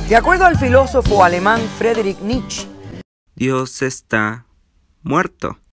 De acuerdo al filósofo alemán Friedrich Nietzsche, Dios está muerto.